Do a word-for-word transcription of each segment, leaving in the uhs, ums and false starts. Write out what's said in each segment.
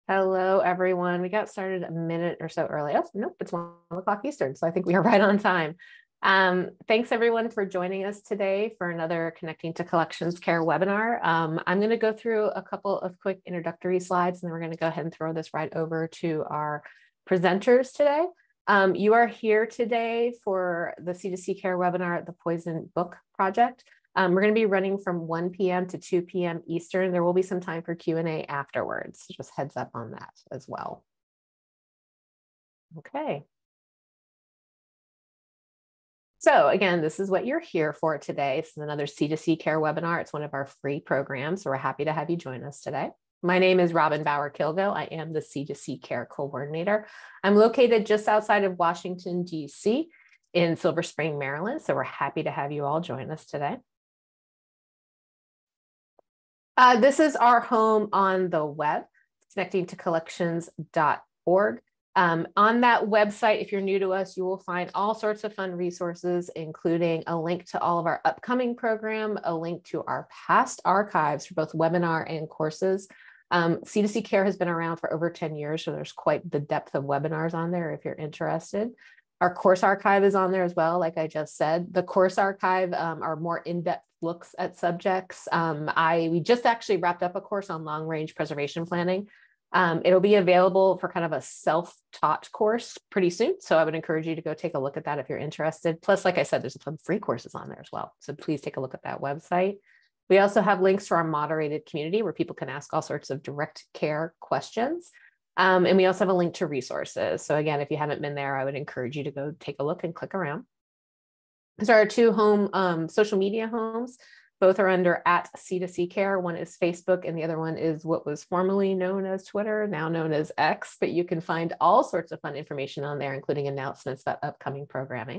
Hello, everyone. We got started a minute or so early. Oh, nope, it's one o'clock Eastern, so I think we are right on time. Um, thanks, everyone, for joining us today for another Connecting to Collections Care webinar. Um, I'm going to go through a couple of quick introductory slides, and then we're going to go ahead and throw this right over to our presenters today. Um, you are here today for the C two C Care webinar at the Poison Book Project. Um, we're going to be running from one p m to two p m Eastern. There will be some time for Q and A afterwards. Just heads up on that as well. Okay. So again, this is what you're here for today. This is another C two C Care webinar. It's one of our free programs, so we're happy to have you join us today. My name is Robin Bauer-Kilville. I am the C two C Care coordinator. I'm located just outside of Washington, D C in Silver Spring, Maryland. So we're happy to have you all join us today. Uh, this is our home on the web, connecting to collections dot org. Um, on that website, if you're new to us, you will find all sorts of fun resources, including a link to all of our upcoming program, a link to our past archives for both webinar and courses. Um, C two C Care has been around for over ten years, so there's quite the depth of webinars on there if you're interested. Our course archive is on there as well, like I just said. The course archive um, are more in-depth looks at subjects. Um, I we just actually wrapped up a course on long-range preservation planning. Um, it'll be available for kind of a self-taught course pretty soon. So I would encourage you to go take a look at that if you're interested. Plus, like I said, there's some free courses on there as well. So please take a look at that website. We also have links to our moderated community where people can ask all sorts of direct care questions. Um, and we also have a link to resources. So again, if you haven't been there, I would encourage you to go take a look and click around. These are our two home um, social media homes. Both are under at C two C Care. One is Facebook and the other one is what was formerly known as Twitter, now known as X, but you can find all sorts of fun information on there, including announcements about upcoming programming.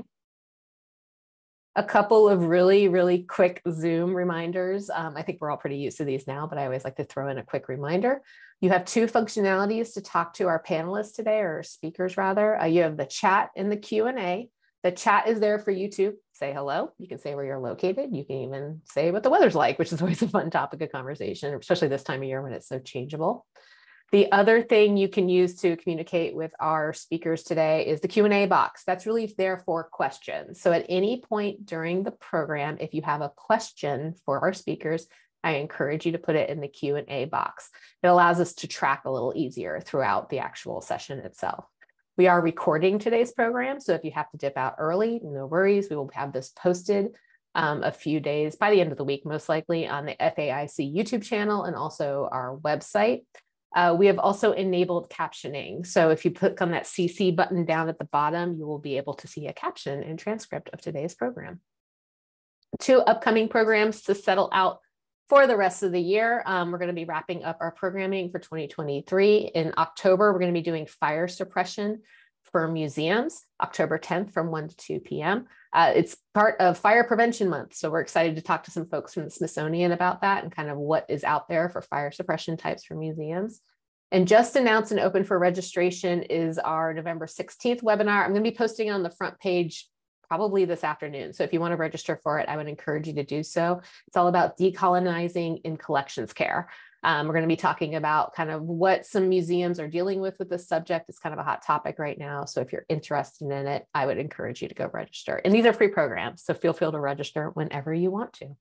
A couple of really, really quick Zoom reminders. Um, I think we're all pretty used to these now, but I always like to throw in a quick reminder. You have two functionalities to talk to our panelists today, or speakers rather. Uh, you have the chat and the Q and A. The chat is there for you to say hello. You can say where you're located. You can even say what the weather's like, which is always a fun topic of conversation, especially this time of year when it's so changeable. The other thing you can use to communicate with our speakers today is the Q and A box. That's really there for questions. So at any point during the program, if you have a question for our speakers, I encourage you to put it in the Q and A box. It allows us to track a little easier throughout the actual session itself. We are recording today's program, so if you have to dip out early, no worries. We will have this posted um, a few days by the end of the week, most likely on the F A I C YouTube channel and also our website. Uh, we have also enabled captioning. So if you click on that C C button down at the bottom, you will be able to see a caption and transcript of today's program. Two upcoming programs to settle out for the rest of the year. Um, we're going to be wrapping up our programming for twenty twenty-three. In October, we're going to be doing fire suppression for museums, October tenth from one to two p m Uh, it's part of Fire Prevention Month. So we're excited to talk to some folks from the Smithsonian about that and kind of what is out there for fire suppression types for museums. And just announced and open for registration is our November sixteenth webinar. I'm going to be posting on the front page probably this afternoon. So if you want to register for it, I would encourage you to do so. It's all about decolonizing in collections care. Um, we're going to be talking about kind of what some museums are dealing with with this subject. It's kind of a hot topic right now. So if you're interested in it, I would encourage you to go register. And these are free programs, so feel free to register whenever you want to.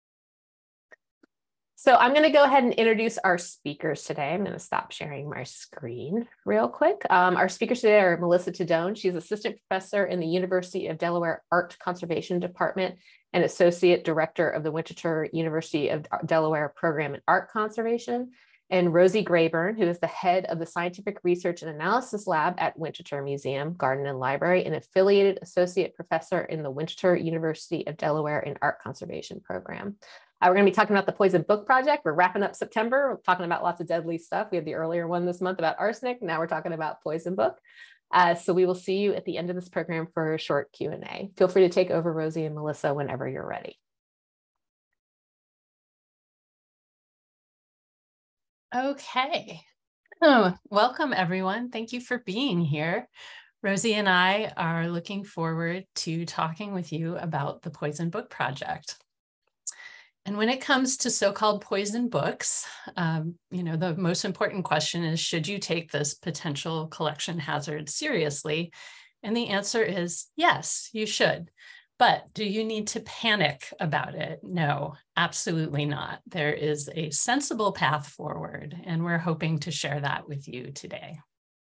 So I'm going to go ahead and introduce our speakers today. I'm going to stop sharing my screen real quick. Um, our speakers today are Melissa Tedone. She's assistant professor in the University of Delaware Art Conservation Department and associate director of the Winterthur University of Delaware Program in Art Conservation. And Rosie Grayburn, who is the head of the Scientific Research and Analysis Lab at Winterthur Museum, Garden and Library, and affiliated associate professor in the Winterthur University of Delaware in Art Conservation Program. Uh, we're going to be talking about the Poison Book Project. We're wrapping up September. We're talking about lots of deadly stuff. We had the earlier one this month about arsenic. Now we're talking about Poison Book. Uh, so we will see you at the end of this program for a short Q and A. Feel free to take over, Rosie and Melissa, whenever you're ready. Okay. Oh, welcome, everyone. Thank you for being here. Rosie and I are looking forward to talking with you about the Poison Book Project. And when it comes to so-called poison books, um, you know, the most important question is, should you take this potential collection hazard seriously? And the answer is yes, you should. But do you need to panic about it? No, absolutely not. There is a sensible path forward, and we're hoping to share that with you today.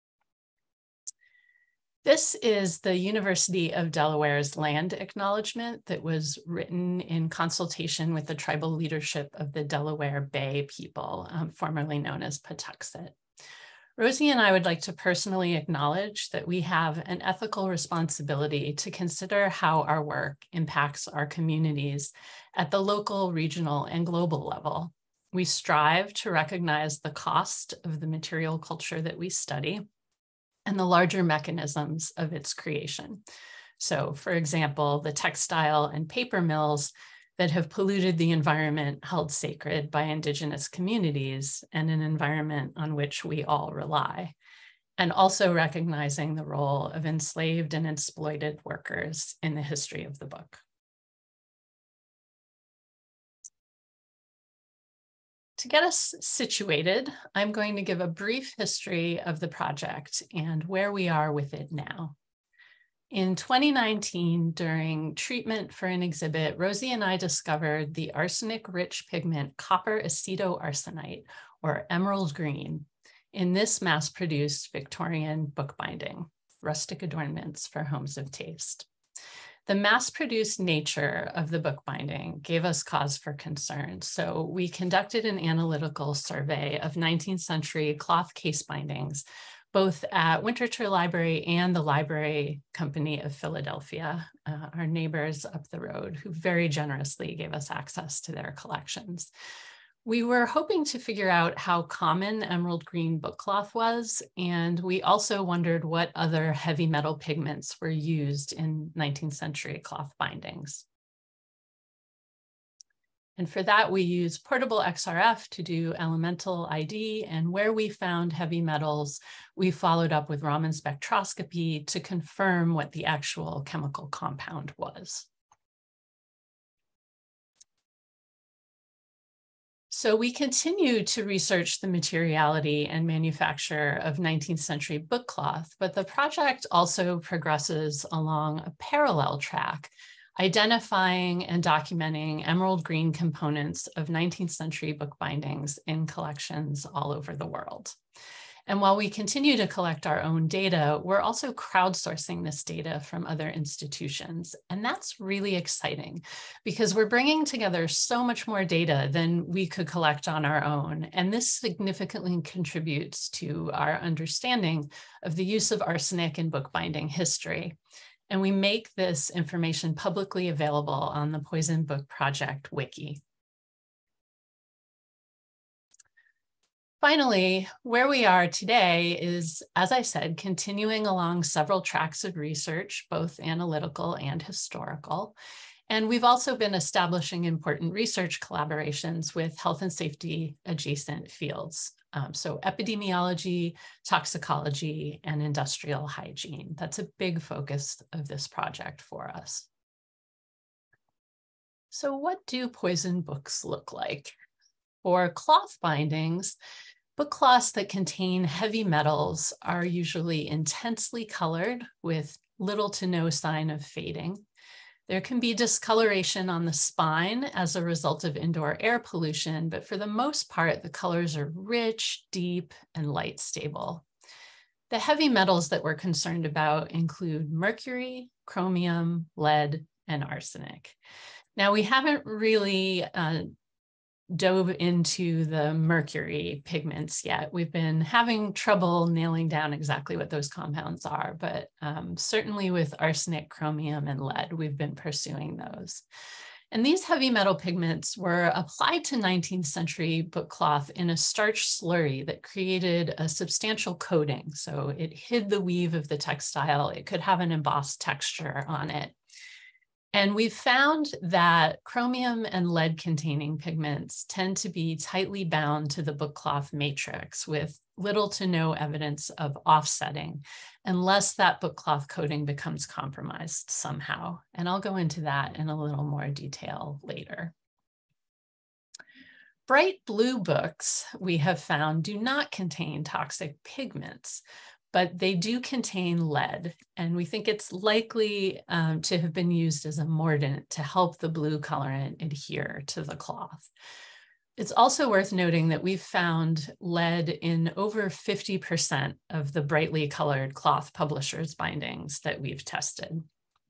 This is the University of Delaware's land acknowledgement that was written in consultation with the tribal leadership of the Delaware Bay people, um, formerly known as Patuxet. Rosie and I would like to personally acknowledge that we have an ethical responsibility to consider how our work impacts our communities at the local, regional, and global level. We strive to recognize the cost of the material culture that we study and the larger mechanisms of its creation. So, for example, the textile and paper mills that have polluted the environment held sacred by Indigenous communities and an environment on which we all rely, and also recognizing the role of enslaved and exploited workers in the history of the book. To get us situated, I'm going to give a brief history of the project and where we are with it now. In twenty nineteen, during treatment for an exhibit, Rosie and I discovered the arsenic-rich pigment copper acetoarsenite, or emerald green, in this mass-produced Victorian bookbinding, Rustic Adornments for Homes of Taste. The mass-produced nature of the bookbinding gave us cause for concern, so we conducted an analytical survey of nineteenth century cloth case bindings, both at Winterthur Library and the Library Company of Philadelphia, uh, our neighbors up the road, who very generously gave us access to their collections. We were hoping to figure out how common emerald green book cloth was, and we also wondered what other heavy metal pigments were used in nineteenth century cloth bindings. And for that, we used portable X R F to do elemental I D, and where we found heavy metals, we followed up with Raman spectroscopy to confirm what the actual chemical compound was. So we continue to research the materiality and manufacture of nineteenth century book cloth, but the project also progresses along a parallel track, identifying and documenting emerald green components of nineteenth century book bindings in collections all over the world. And while we continue to collect our own data, we're also crowdsourcing this data from other institutions. And that's really exciting because we're bringing together so much more data than we could collect on our own. And this significantly contributes to our understanding of the use of arsenic in bookbinding history. And we make this information publicly available on the Poison Book Project Wiki. Finally, where we are today is, as I said, continuing along several tracks of research, both analytical and historical. And we've also been establishing important research collaborations with health and safety adjacent fields. Um, so epidemiology, toxicology, and industrial hygiene. That's a big focus of this project for us. So what do poison books look like? For cloth bindings, book cloths that contain heavy metals are usually intensely colored with little to no sign of fading. There can be discoloration on the spine as a result of indoor air pollution, but for the most part, the colors are rich, deep, and light stable. The heavy metals that we're concerned about include mercury, chromium, lead, and arsenic. Now, we haven't really uh, dove into the mercury pigments yet. We've been having trouble nailing down exactly what those compounds are, but um, certainly with arsenic, chromium, and lead, we've been pursuing those. And these heavy metal pigments were applied to nineteenth century book cloth in a starch slurry that created a substantial coating. So it hid the weave of the textile. It could have an embossed texture on it. And we've found that chromium and lead containing pigments tend to be tightly bound to the book cloth matrix with little to no evidence of offsetting unless that book cloth coating becomes compromised somehow. And I'll go into that in a little more detail later. Bright blue books, we have found, do not contain toxic pigments, but they do contain lead. And we think it's likely um, to have been used as a mordant to help the blue colorant adhere to the cloth. It's also worth noting that we've found lead in over fifty percent of the brightly colored cloth publishers' bindings that we've tested.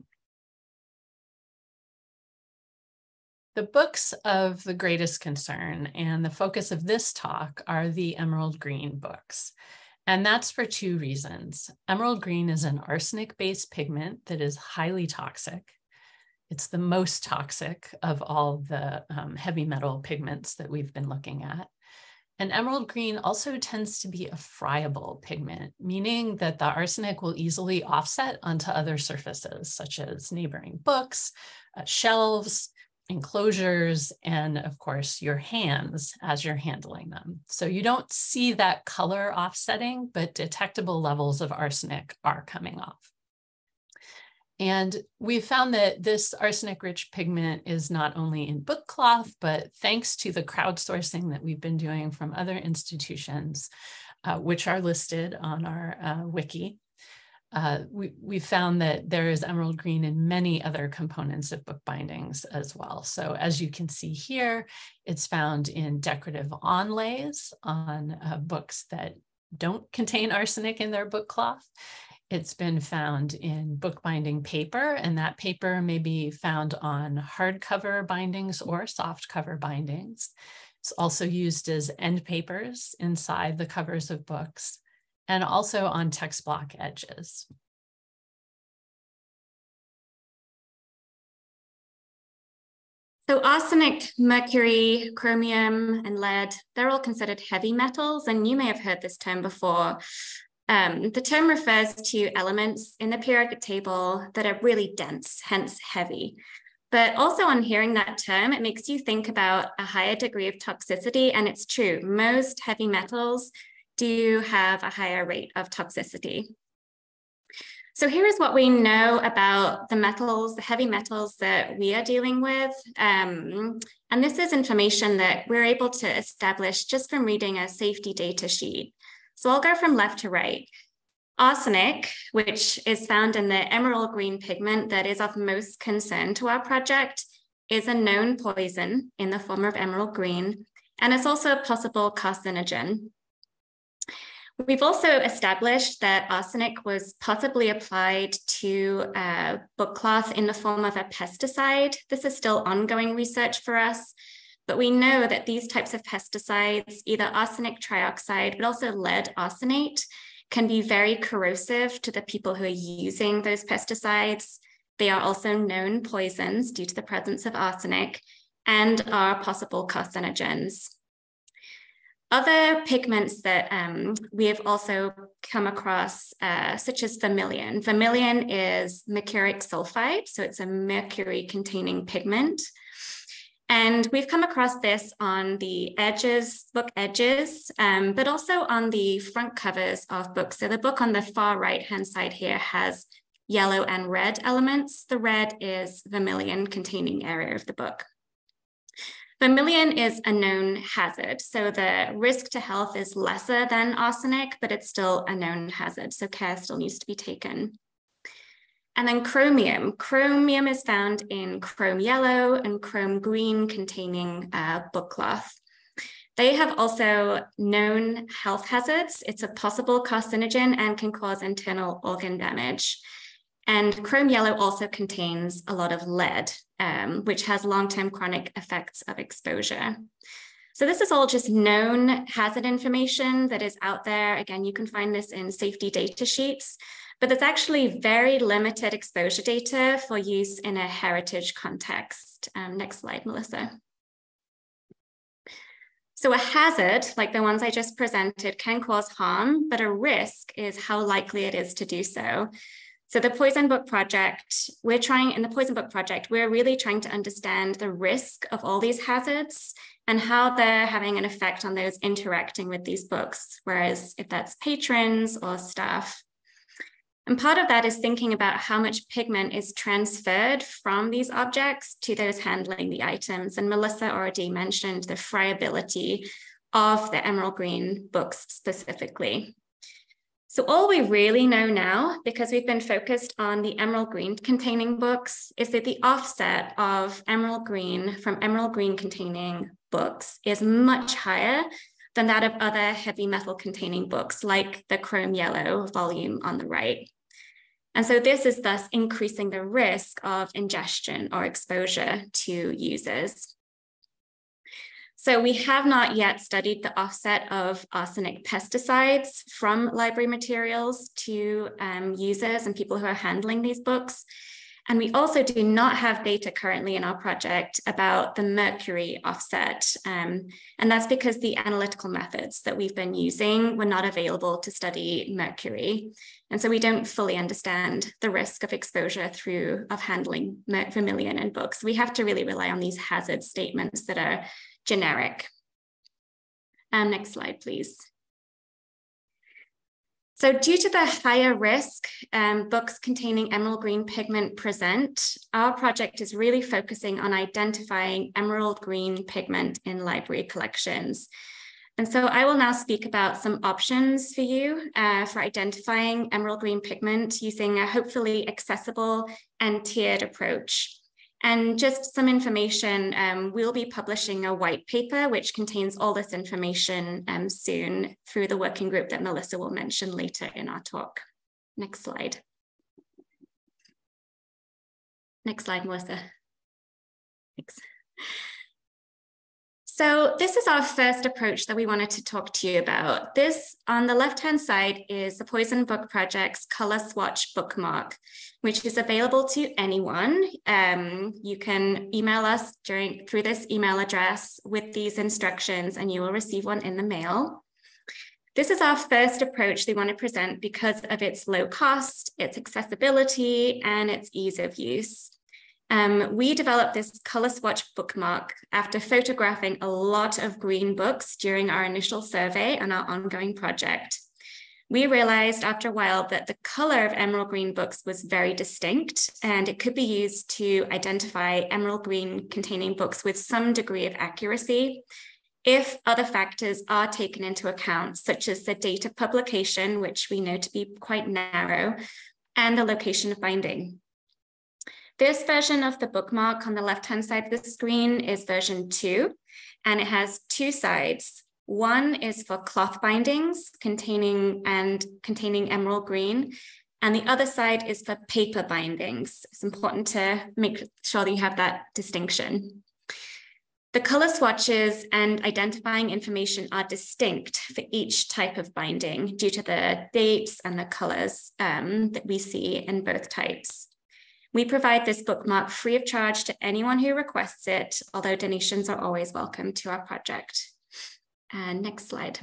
The books of the greatest concern and the focus of this talk are the emerald green books. And that's for two reasons. Emerald green is an arsenic-based pigment that is highly toxic. It's the most toxic of all the um, heavy metal pigments that we've been looking at. And emerald green also tends to be a friable pigment, meaning that the arsenic will easily offset onto other surfaces, such as neighboring books, uh, shelves, enclosures, and of course your hands as you're handling them. So you don't see that color offsetting, but detectable levels of arsenic are coming off. And we found that this arsenic-rich pigment is not only in book cloth, but thanks to the crowdsourcing that we've been doing from other institutions, uh, which are listed on our uh, wiki, Uh, we, we found that there is emerald green in many other components of book bindings as well. So as you can see here, it's found in decorative onlays on uh, books that don't contain arsenic in their book cloth. It's been found in bookbinding paper, and that paper may be found on hardcover bindings or softcover bindings. It's also used as end papers inside the covers of books, and also on text block edges. So arsenic, mercury, chromium, and lead, they're all considered heavy metals, and you may have heard this term before. Um, the term refers to elements in the periodic table that are really dense, hence heavy. But also on hearing that term, it makes you think about a higher degree of toxicity, and it's true, most heavy metals do have a higher rate of toxicity. So here is what we know about the metals, the heavy metals that we are dealing with. Um, and this is information that we're able to establish just from reading a safety data sheet. So I'll go from left to right. Arsenic, which is found in the emerald green pigment that is of most concern to our project, is a known poison in the form of emerald green, and it's also a possible carcinogen. We've also established that arsenic was possibly applied to uh, book cloth in the form of a pesticide. This is still ongoing research for us, but we know that these types of pesticides, either arsenic trioxide, but also lead arsenate, can be very corrosive to the people who are using those pesticides. They are also known poisons due to the presence of arsenic and are possible carcinogens. Other pigments that um, we have also come across, uh, such as vermilion. Vermilion is mercuric sulfide, so it's a mercury-containing pigment. And we've come across this on the edges, book edges, um, but also on the front covers of books. So the book on the far right-hand side here has yellow and red elements. The red is vermilion-containing area of the book. Vermilion is a known hazard, so the risk to health is lesser than arsenic, but it's still a known hazard, so care still needs to be taken. And then chromium. Chromium is found in chrome yellow and chrome green containing uh, book cloth. They have also known health hazards. It's a possible carcinogen and can cause internal organ damage. And chrome yellow also contains a lot of lead, um, which has long-term chronic effects of exposure. So this is all just known hazard information that is out there. Again, you can find this in safety data sheets, but there's actually very limited exposure data for use in a heritage context. Um, next slide, Melissa. So a hazard, like the ones I just presented, can cause harm, but a risk is how likely it is to do so. So the Poison Book Project, we're trying, in the Poison Book Project, we're really trying to understand the risk of all these hazards and how they're having an effect on those interacting with these books, whereas if that's patrons or staff. And part of that is thinking about how much pigment is transferred from these objects to those handling the items. And Melissa already mentioned the friability of the emerald green books specifically. So all we really know now, because we've been focused on the emerald green containing books, is that the offset of emerald green from emerald green containing books is much higher than that of other heavy metal containing books, like the chrome yellow volume on the right. And so this is thus increasing the risk of ingestion or exposure to users. So we have not yet studied the offset of arsenic pesticides from library materials to um, users and people who are handling these books. And we also do not have data currently in our project about the mercury offset. Um, and that's because the analytical methods that we've been using were not available to study mercury. And so we don't fully understand the risk of exposure through of handling vermilion in books. We have to really rely on these hazard statements that are generic. Um, next slide, please. So due to the higher risk um, books containing emerald green pigment present, our project is really focusing on identifying emerald green pigment in library collections. And so I will now speak about some options for you uh, for identifying emerald green pigment using a hopefully accessible and tiered approach. And just some information, um, we'll be publishing a white paper which contains all this information um, soon through the working group that Melissa will mention later in our talk. Next slide. Next slide, Melissa. Thanks. So this is our first approach that we wanted to talk to you about. This, on the left-hand side, is the Poison Book Project's Color Swatch bookmark, which is available to anyone. Um, you can email us during through this email address with these instructions, and you will receive one in the mail. This is our first approach we want to present because of its low cost, its accessibility, and its ease of use. Um, we developed this color swatch bookmark after photographing a lot of green books during our initial survey and our ongoing project. We realized after a while that the color of emerald green books was very distinct, and it could be used to identify emerald green containing books with some degree of accuracy if other factors are taken into account, such as the date of publication, which we know to be quite narrow, and the location of binding. This version of the bookmark on the left-hand side of the screen is version two, and it has two sides. One is for cloth bindings containing and containing emerald green, and the other side is for paper bindings. It's important to make sure that you have that distinction. The color swatches and identifying information are distinct for each type of binding due to the dates and the colors um, that we see in both types. We provide this bookmark free of charge to anyone who requests it, although donations are always welcome to our project. And next slide.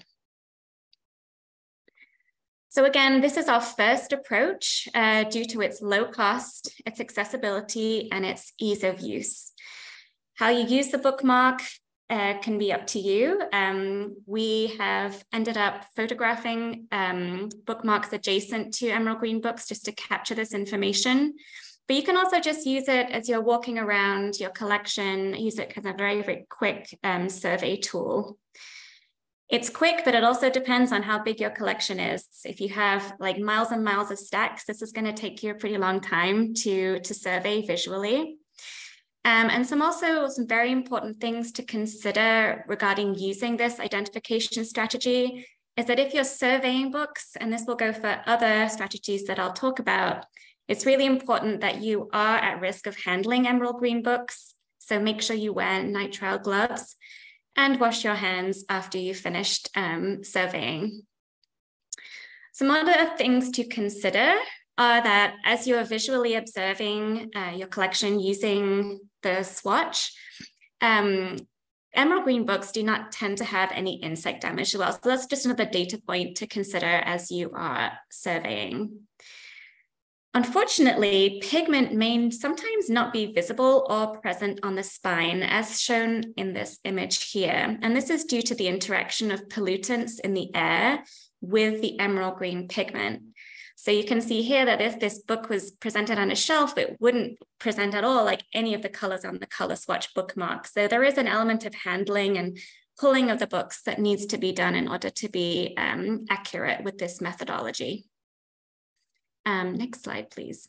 So again, this is our first approach uh, due to its low cost, its accessibility, and its ease of use. How you use the bookmark uh, can be up to you. Um, we have ended up photographing um, bookmarks adjacent to emerald green books just to capture this information. But you can also just use it as you're walking around your collection, use it as a very, very quick um, survey tool. It's quick, but it also depends on how big your collection is. If you have like miles and miles of stacks, this is going to take you a pretty long time to, to survey visually. Um, and some also some very important things to consider regarding using this identification strategy is that if you're surveying books, and this will go for other strategies that I'll talk about, it's really important that you are at risk of handling emerald green books. So make sure you wear nitrile gloves and wash your hands after you've finished um, surveying. Some other things to consider are that as you are visually observing uh, your collection using the swatch, um, emerald green books do not tend to have any insect damage as well. So that's just another data point to consider as you are surveying. Unfortunately, pigment may sometimes not be visible or present on the spine, as shown in this image here. And this is due to the interaction of pollutants in the air with the emerald green pigment. So you can see here that if this book was presented on a shelf, it wouldn't present at all like any of the colors on the color swatch bookmark. So there is an element of handling and pulling of the books that needs to be done in order to be um, accurate with this methodology. Um, next slide, please.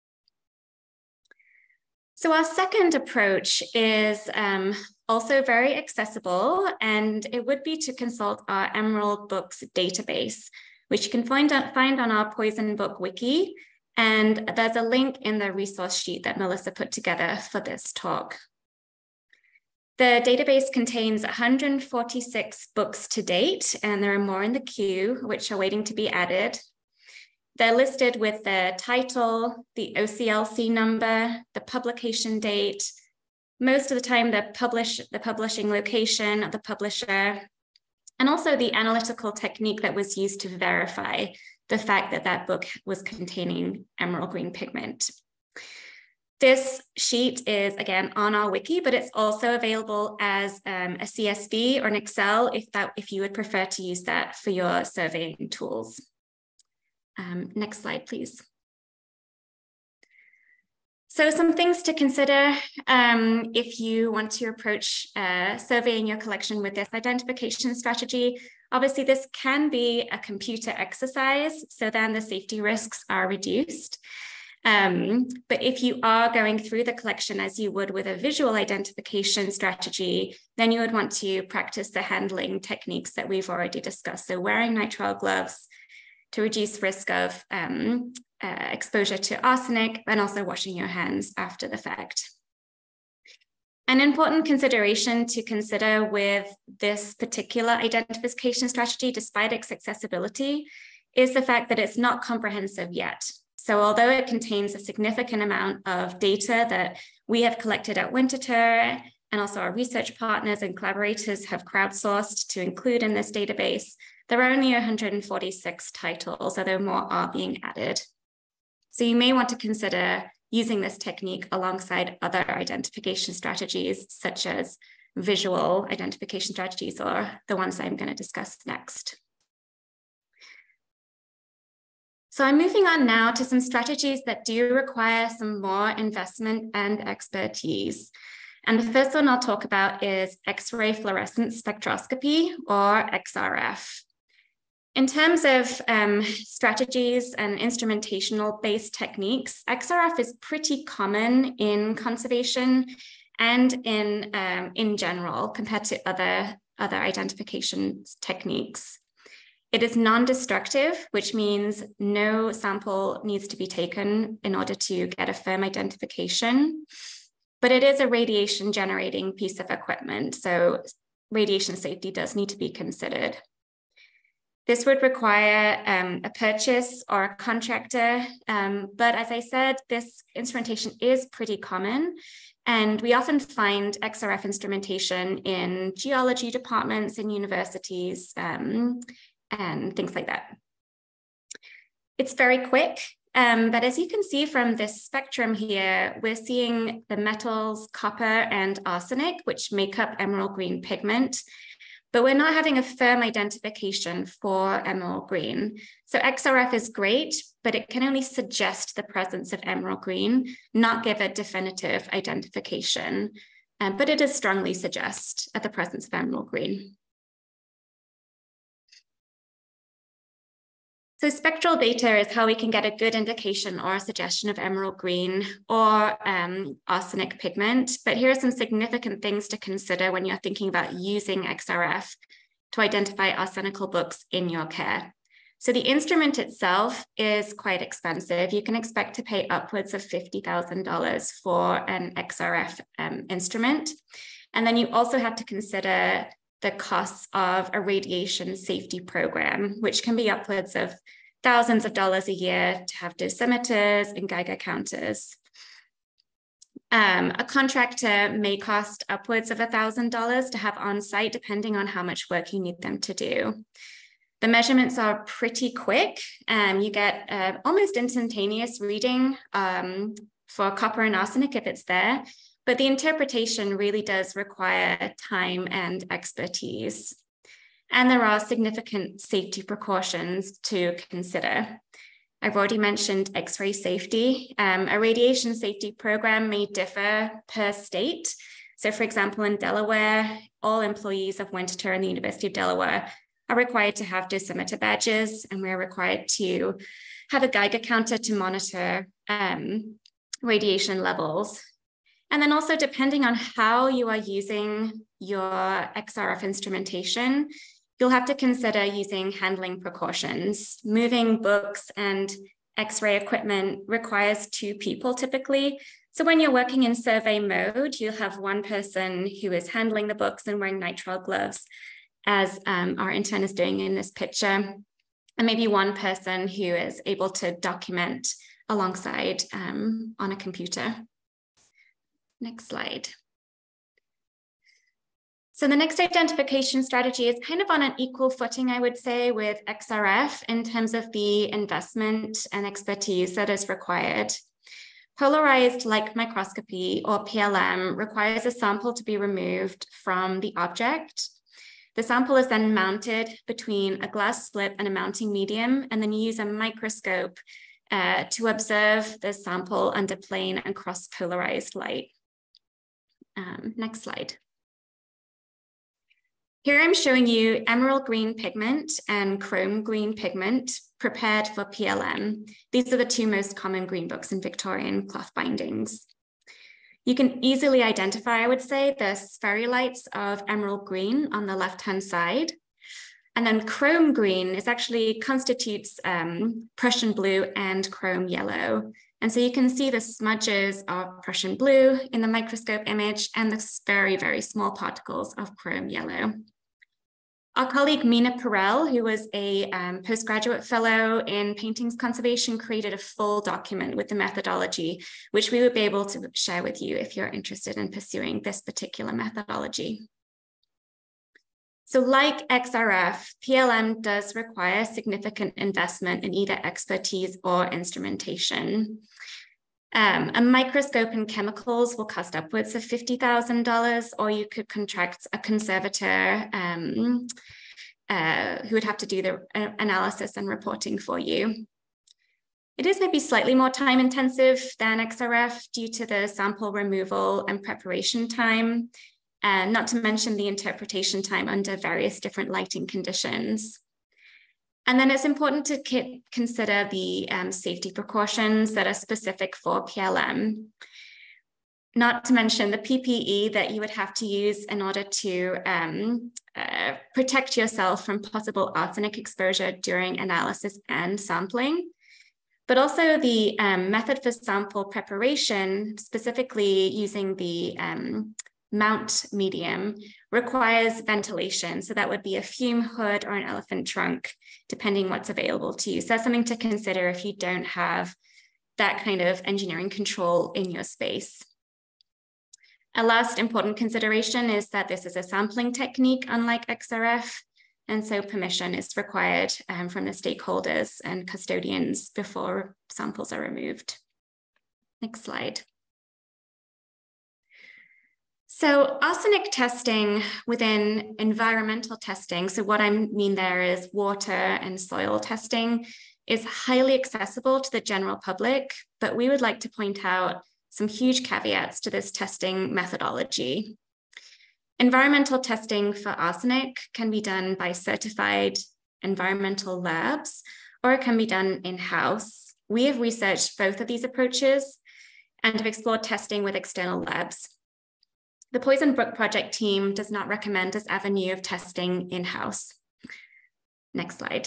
So our second approach is um, also very accessible, and it would be to consult our Emerald Books database, which you can find on, find on our Poison Book Wiki. And there's a link in the resource sheet that Melissa put together for this talk. The database contains one hundred forty-six books to date, and there are more in the queue, which are waiting to be added. They're listed with the title, the O C L C number, the publication date, most of the time the, publish, the publishing location of the publisher, and also the analytical technique that was used to verify the fact that that book was containing emerald green pigment. This sheet is, again, on our wiki, but it's also available as um, a C S V or an Excel if, that, if you would prefer to use that for your surveying tools. Um, next slide, please. So some things to consider um, if you want to approach uh, surveying your collection with this identification strategy. Obviously, this can be a computer exercise, so then the safety risks are reduced. Um, but if you are going through the collection as you would with a visual identification strategy, then you would want to practice the handling techniques that we've already discussed. So wearing nitrile gloves to reduce risk of um, uh, exposure to arsenic, and also washing your hands after the fact. An important consideration to consider with this particular identification strategy, despite its accessibility, is the fact that it's not comprehensive yet. So although it contains a significant amount of data that we have collected at Winterthur, and also our research partners and collaborators have crowdsourced to include in this database, there are only one hundred forty-six titles, although more are being added. So you may want to consider using this technique alongside other identification strategies, such as visual identification strategies, or the ones I'm going to discuss next. So I'm moving on now to some strategies that do require some more investment and expertise. And the first one I'll talk about is X-ray fluorescence spectroscopy, or X R F. In terms of um, strategies and instrumentational-based techniques, X R F is pretty common in conservation and in, um, in general compared to other, other identification techniques. It is non-destructive, which means no sample needs to be taken in order to get a firm identification. But it is a radiation generating piece of equipment, so radiation safety does need to be considered. This would require um, a purchase or a contractor, um, but as I said, this instrumentation is pretty common, and we often find X R F instrumentation in geology departments in universities um, and things like that. It's very quick. Um, but as you can see from this spectrum here, we're seeing the metals, copper and arsenic, which make up emerald green pigment, but we're not having a firm identification for emerald green. So X R F is great, but it can only suggest the presence of emerald green, not give a definitive identification, um, but it does strongly suggest the presence of emerald green. So spectral data is how we can get a good indication or a suggestion of emerald green or um, arsenic pigment. But here are some significant things to consider when you're thinking about using X R F to identify arsenical books in your care. So the instrument itself is quite expensive. You can expect to pay upwards of fifty thousand dollars for an X R F um, instrument. And then you also have to consider the costs of a radiation safety program, which can be upwards of thousands of dollars a year to have dosimeters and Geiger counters. Um, a contractor may cost upwards of one thousand dollars to have on site, depending on how much work you need them to do. The measurements are pretty quick. Um, you get uh, almost instantaneous reading um, for copper and arsenic if it's there. But the interpretation really does require time and expertise. And there are significant safety precautions to consider. I've already mentioned X-ray safety. Um, a radiation safety program may differ per state. So for example, in Delaware, all employees of Winterthur and the University of Delaware are required to have dosimeter badges, and we're required to have a Geiger counter to monitor um, radiation levels. And then also, depending on how you are using your X R F instrumentation, you'll have to consider using handling precautions. Moving books and X-ray equipment requires two people typically. So when you're working in survey mode, you'll have one person who is handling the books and wearing nitrile gloves, as um, our intern is doing in this picture, and maybe one person who is able to document alongside um, on a computer. Next slide. So the next identification strategy is kind of on an equal footing, I would say, with X R F in terms of the investment and expertise that is required. Polarized light microscopy, or P L M, requires a sample to be removed from the object. The sample is then mounted between a glass slip and a mounting medium, and then you use a microscope uh, to observe the sample under plane and cross-polarized light. Um, next slide. Here I'm showing you emerald green pigment and chrome green pigment prepared for P L M. These are the two most common green books in Victorian cloth bindings. You can easily identify, I would say, the spherulites of emerald green on the left-hand side. And then chrome green is actually constitutes um, Prussian blue and chrome yellow. And so you can see the smudges of Prussian blue in the microscope image and the very, very small particles of chrome yellow. Our colleague Mina Perel, who was a um, postgraduate fellow in paintings conservation, created a full document with the methodology, which we would be able to share with you if you're interested in pursuing this particular methodology. So like X R F, P L M does require significant investment in either expertise or instrumentation. Um, a microscope and chemicals will cost upwards of fifty thousand dollars, or you could contract a conservator um, uh, who would have to do the uh, analysis and reporting for you. It is maybe slightly more time intensive than X R F due to the sample removal and preparation time, and not to mention the interpretation time under various different lighting conditions. And then it's important to consider the um, safety precautions that are specific for P L M. Not to mention the P P E that you would have to use in order to um, uh, protect yourself from possible arsenic exposure during analysis and sampling. But also the um, method for sample preparation, specifically using the um, mount medium, requires ventilation. So that would be a fume hood or an elephant trunk, depending what's available to you. So that's something to consider if you don't have that kind of engineering control in your space. A last important consideration is that this is a sampling technique, unlike X R F. And so permission is required um, from the stakeholders and custodians before samples are removed. Next slide. So arsenic testing within environmental testing, so what I mean there is water and soil testing, is highly accessible to the general public, but we would like to point out some huge caveats to this testing methodology. Environmental testing for arsenic can be done by certified environmental labs, or it can be done in-house. We have researched both of these approaches and have explored testing with external labs. The Poison Brook project team does not recommend this avenue of testing in-house. Next slide.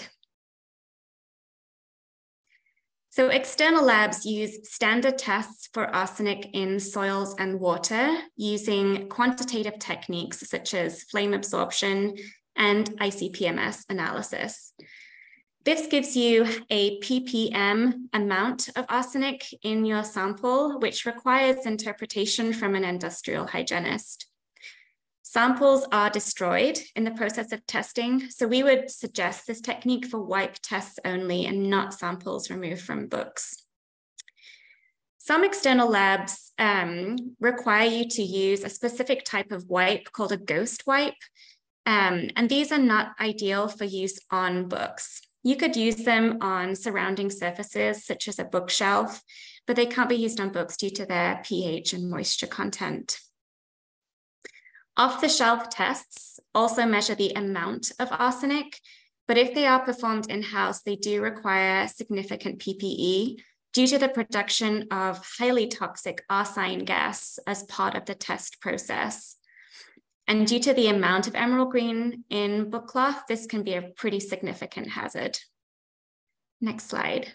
So external labs use standard tests for arsenic in soils and water using quantitative techniques such as flame absorption and I C P M S analysis. This gives you a P P M amount of arsenic in your sample, which requires interpretation from an industrial hygienist. Samples are destroyed in the process of testing, so we would suggest this technique for wipe tests only and not samples removed from books. Some external labs um, require you to use a specific type of wipe called a ghost wipe, um, and these are not ideal for use on books. You could use them on surrounding surfaces, such as a bookshelf, but they can't be used on books due to their pH and moisture content. Off-the-shelf tests also measure the amount of arsenic, but if they are performed in-house, they do require significant P P E due to the production of highly toxic arsine gas as part of the test process. And due to the amount of emerald green in book cloth, this can be a pretty significant hazard. Next slide.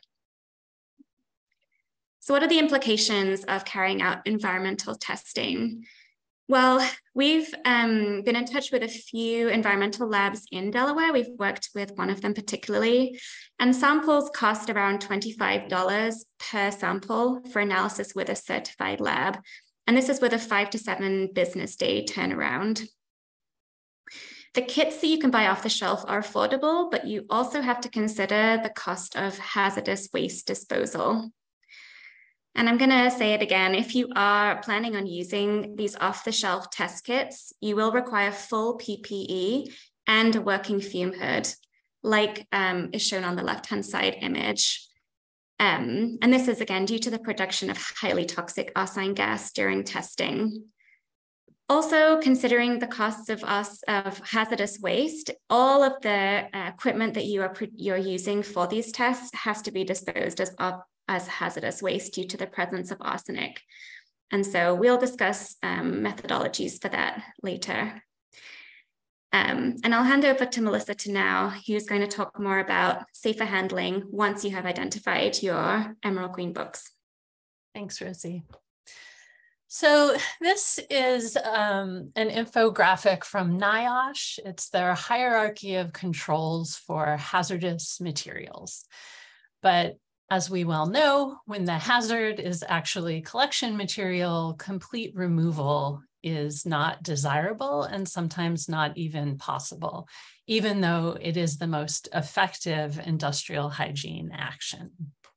So what are the implications of carrying out environmental testing? Well, we've um, been in touch with a few environmental labs in Delaware. We've worked with one of them particularly, and samples cost around twenty-five dollars per sample for analysis with a certified lab. And this is with a five to seven business day turnaround. The kits that you can buy off the shelf are affordable, but you also have to consider the cost of hazardous waste disposal. And I'm going to say it again, if you are planning on using these off-the-shelf test kits, you will require full P P E and a working fume hood, like um, is shown on the left-hand side image. Um, and this is, again, due to the production of highly toxic arsine gas during testing. Also, considering the costs of, us, of hazardous waste, all of the uh, equipment that you are you're using for these tests has to be disposed as of as hazardous waste due to the presence of arsenic. And so we'll discuss um, methodologies for that later. Um, and I'll hand over to Melissa to now, who's going to talk more about safer handling once you have identified your emerald green books. Thanks, Rosie. So this is um, an infographic from NIOSH. It's their hierarchy of controls for hazardous materials. But as we well know, when the hazard is actually collection material, complete removal is not desirable and sometimes not even possible, even though it is the most effective industrial hygiene action.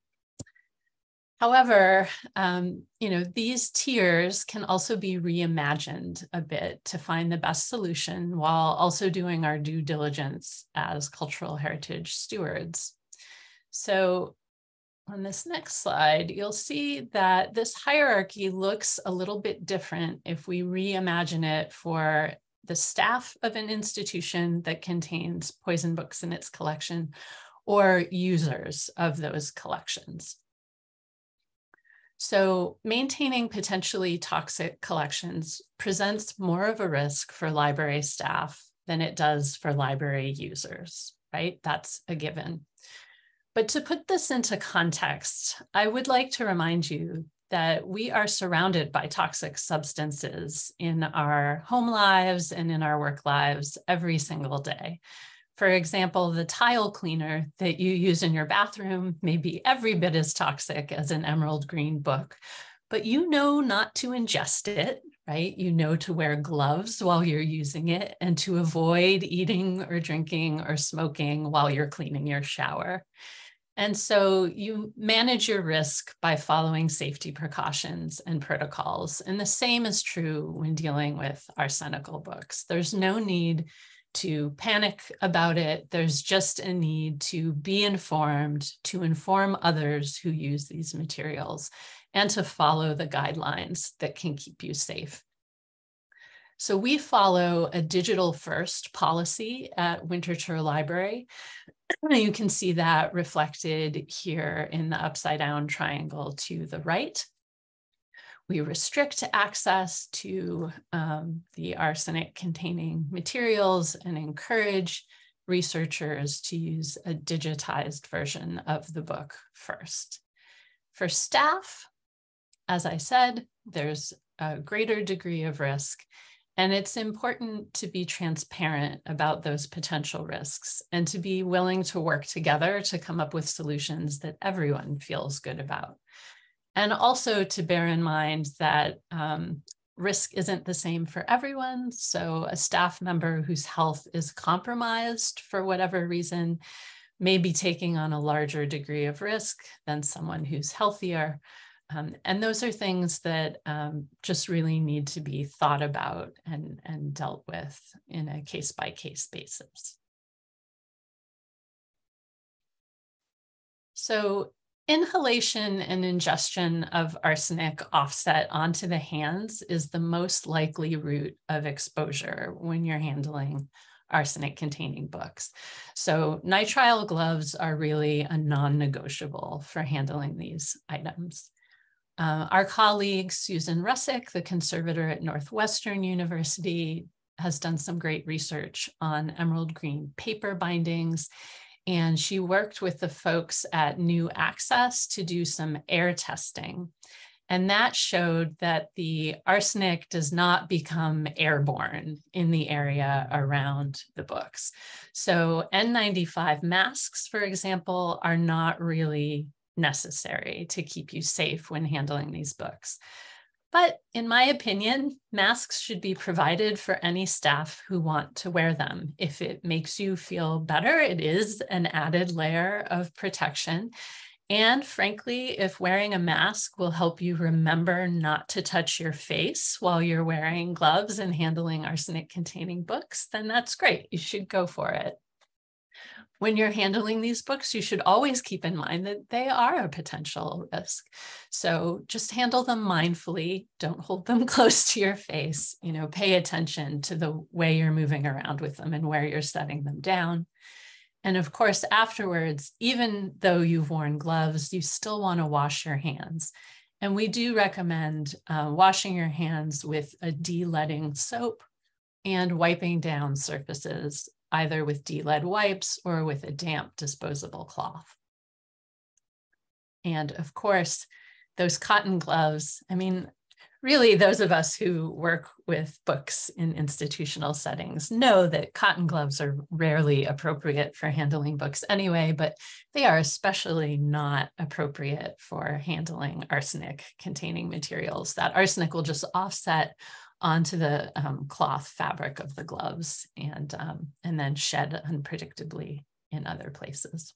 However, um, you know, these tiers can also be reimagined a bit to find the best solution while also doing our due diligence as cultural heritage stewards. So on this next slide, you'll see that this hierarchy looks a little bit different if we reimagine it for the staff of an institution that contains poison books in its collection or users of those collections. So maintaining potentially toxic collections presents more of a risk for library staff than it does for library users, right? That's a given. But to put this into context, I would like to remind you that we are surrounded by toxic substances in our home lives and in our work lives every single day. For example, the tile cleaner that you use in your bathroom may be every bit as toxic as an emerald green book, but you know not to ingest it, right? You know to wear gloves while you're using it and to avoid eating or drinking or smoking while you're cleaning your shower. And so you manage your risk by following safety precautions and protocols. And the same is true when dealing with arsenical books. There's no need to panic about it. There's just a need to be informed, to inform others who use these materials, and to follow the guidelines that can keep you safe. So we follow a digital first policy at Winterthur Library. You can see that reflected here in the upside down triangle to the right. We restrict access to um, the arsenic containing materials and encourage researchers to use a digitized version of the book first. For staff, as I said, there's a greater degree of risk. And it's important to be transparent about those potential risks and to be willing to work together to come up with solutions that everyone feels good about. And also to bear in mind that um, risk isn't the same for everyone. So a staff member whose health is compromised for whatever reason may be taking on a larger degree of risk than someone who's healthier. Um, and those are things that um, just really need to be thought about and, and dealt with in a case-by-case basis. So inhalation and ingestion of arsenic offset onto the hands is the most likely route of exposure when you're handling arsenic-containing books. So nitrile gloves are really a non-negotiable for handling these items. Uh, our colleague, Susan Russick, the conservator at Northwestern University, has done some great research on emerald green paper bindings, and she worked with the folks at New Access to do some air testing. And that showed that the arsenic does not become airborne in the area around the books. So N ninety-five masks, for example, are not really necessary to keep you safe when handling these books. But in my opinion, masks should be provided for any staff who want to wear them. If it makes you feel better, it is an added layer of protection. And frankly, if wearing a mask will help you remember not to touch your face while you're wearing gloves and handling arsenic-containing books, then that's great. You should go for it. When you're handling these books, you should always keep in mind that they are a potential risk. So just handle them mindfully. Don't hold them close to your face. You know, pay attention to the way you're moving around with them and where you're setting them down. And of course, afterwards, even though you've worn gloves, you still want to wash your hands. And we do recommend uh, washing your hands with a de-leading soap and wiping down surfaces, either with de-lead wipes or with a damp disposable cloth. And of course, those cotton gloves, I mean, really those of us who work with books in institutional settings know that cotton gloves are rarely appropriate for handling books anyway, but they are especially not appropriate for handling arsenic-containing materials. That arsenic will just offset onto the um, cloth fabric of the gloves and, um, and then shed unpredictably in other places.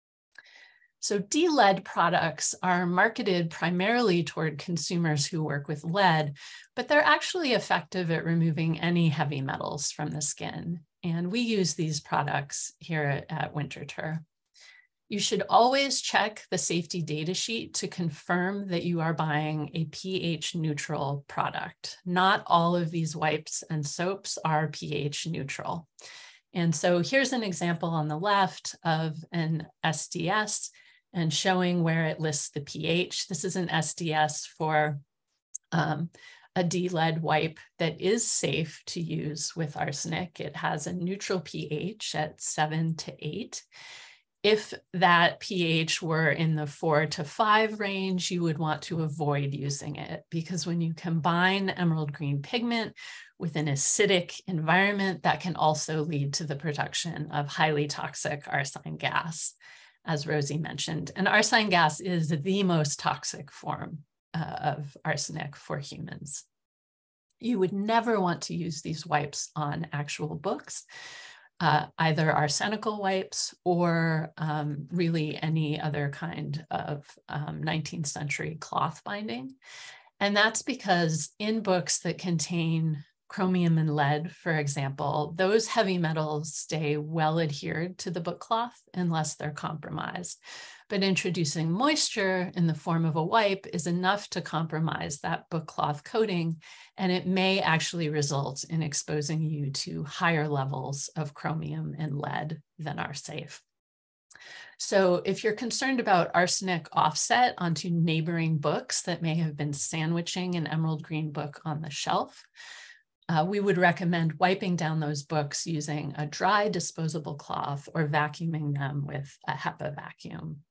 So de-lead products are marketed primarily toward consumers who work with lead, but they're actually effective at removing any heavy metals from the skin. And we use these products here at, at Winterthur. You should always check the safety data sheet to confirm that you are buying a pH neutral product. Not all of these wipes and soaps are pH neutral. And so here's an example on the left of an S D S and showing where it lists the pH. This is an S D S for um, a de-lead wipe that is safe to use with arsenic. It has a neutral pH at seven to eight. If that pH were in the four to five range, you would want to avoid using it, because when you combine emerald green pigment with an acidic environment, that can also lead to the production of highly toxic arsine gas, as Rosie mentioned. And arsine gas is the most toxic form uh, of arsenic for humans. You would never want to use these wipes on actual books. Uh, either arsenical wipes or um, really any other kind of um, nineteenth century cloth binding. And that's because in books that contain chromium and lead, for example, those heavy metals stay well adhered to the book cloth unless they're compromised. But introducing moisture in the form of a wipe is enough to compromise that book cloth coating, and it may actually result in exposing you to higher levels of chromium and lead than are safe. So if you're concerned about arsenic offset onto neighboring books that may have been sandwiching an emerald green book on the shelf, Uh, we would recommend wiping down those books using a dry disposable cloth or vacuuming them with a HEPA vacuum.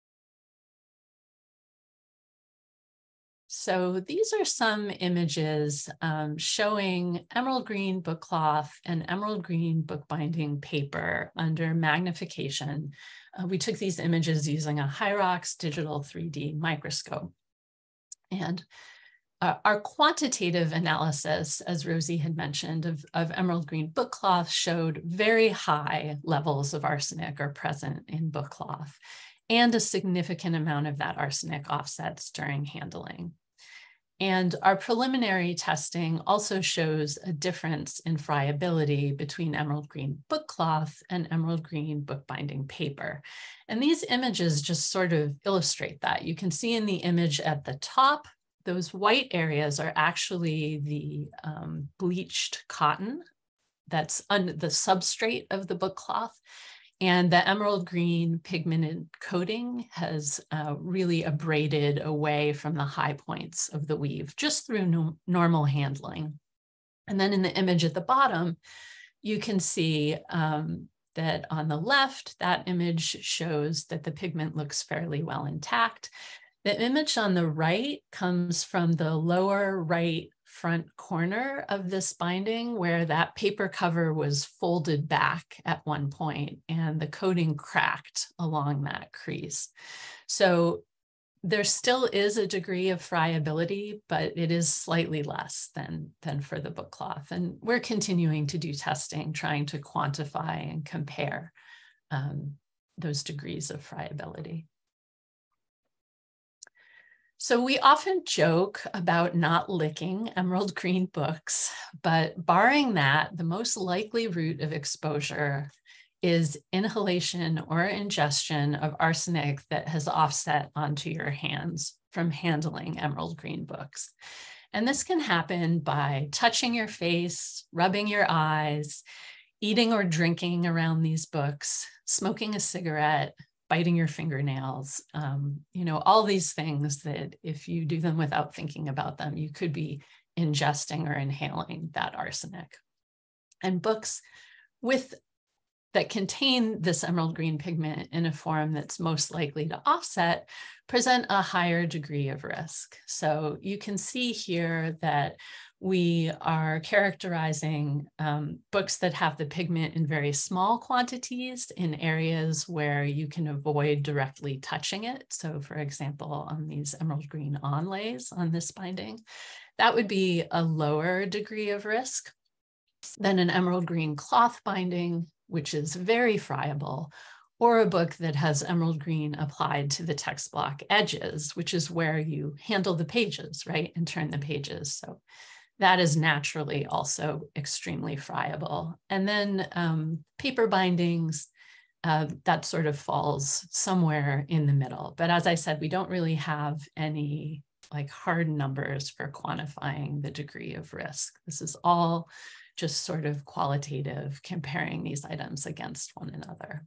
So these are some images um, showing emerald green book cloth and emerald green bookbinding paper under magnification. Uh, we took these images using a Hyrox digital three D microscope. And Uh, our quantitative analysis, as Rosie had mentioned, of, of emerald green book cloth showed very high levels of arsenic are present in book cloth, and a significant amount of that arsenic offsets during handling. And our preliminary testing also shows a difference in friability between emerald green book cloth and emerald green bookbinding paper. And these images just sort of illustrate that. You can see in the image at the top, those white areas are actually the um, bleached cotton that's under the substrate of the book cloth. And the emerald green pigmented coating has uh, really abraded away from the high points of the weave just through no normal handling. And then in the image at the bottom, you can see um, that on the left, that image shows that the pigment looks fairly well intact. The image on the right comes from the lower right front corner of this binding where that paper cover was folded back at one point and the coating cracked along that crease. So there still is a degree of friability, but it is slightly less than, than for the book cloth. And we're continuing to do testing, trying to quantify and compare um, those degrees of friability. So we often joke about not licking emerald green books, but barring that, the most likely route of exposure is inhalation or ingestion of arsenic that has offset onto your hands from handling emerald green books. And this can happen by touching your face, rubbing your eyes, eating or drinking around these books, smoking a cigarette, biting your fingernails, um, you know, all these things that if you do them without thinking about them, you could be ingesting or inhaling that arsenic. And books with that contain this emerald green pigment in a form that's most likely to offset present a higher degree of risk. So you can see here that we are characterizing um, books that have the pigment in very small quantities in areas where you can avoid directly touching it. So for example, on these emerald green onlays on this binding, that would be a lower degree of risk than an emerald green cloth binding, which is very friable, or a book that has emerald green applied to the text block edges, which is where you handle the pages, right, and turn the pages. So that is naturally also extremely friable. And then um, paper bindings, uh, that sort of falls somewhere in the middle. But as I said, we don't really have any like hard numbers for quantifying the degree of risk. This is all just sort of qualitative, comparing these items against one another.